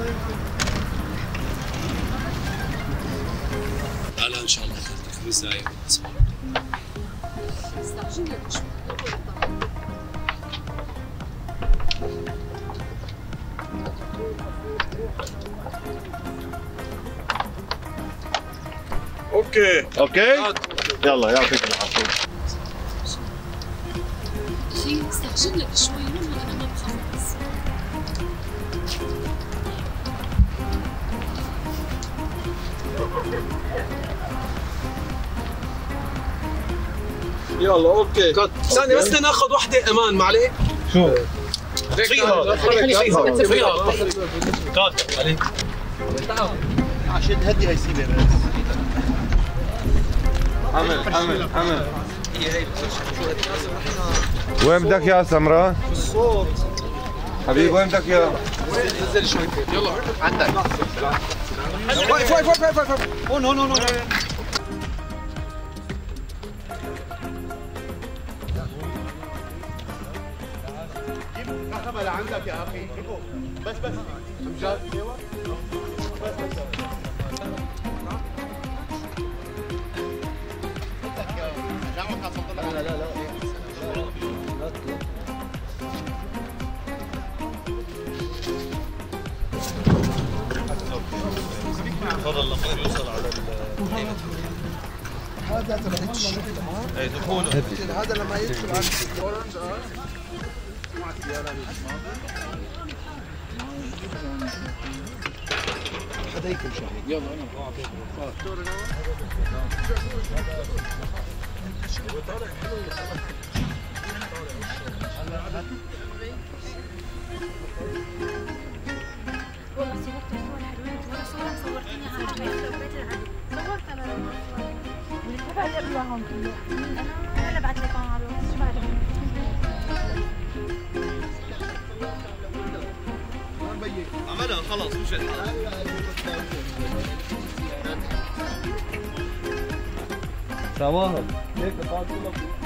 لا ان شاء الله خليك 5 دقايق. استعجل لك شوي. اوكي يلا يعطيك العافيه. اخي استعجل لك شوي، والله انا ما بخلص. يلا اوكي ثانية بس بدنا ناخذ وحدة امان ما عليك؟ شو؟ فيها كات عليك عشان هدي هي سيبه بس. عمل وين بدك يا سمراء؟ الصوت حبيبي وين بدك يا؟ نزل شوي يلا عندك واقف هون جيب عندك يا اخي بس امجاد تفضل لما يوصل على هذا اي دخوله هذا لما يدخل على الاورنج حدا يكل شهيد يلا انا اعطيك والله صورت صور حلوين ولا صورة صورتني على بيت العدو صورت انا اللي تبع اللي قبلهم كله انا ولا بعت لك على الواتس شو بعد عملها خلاص مش الحال سواها هيك قاعد كله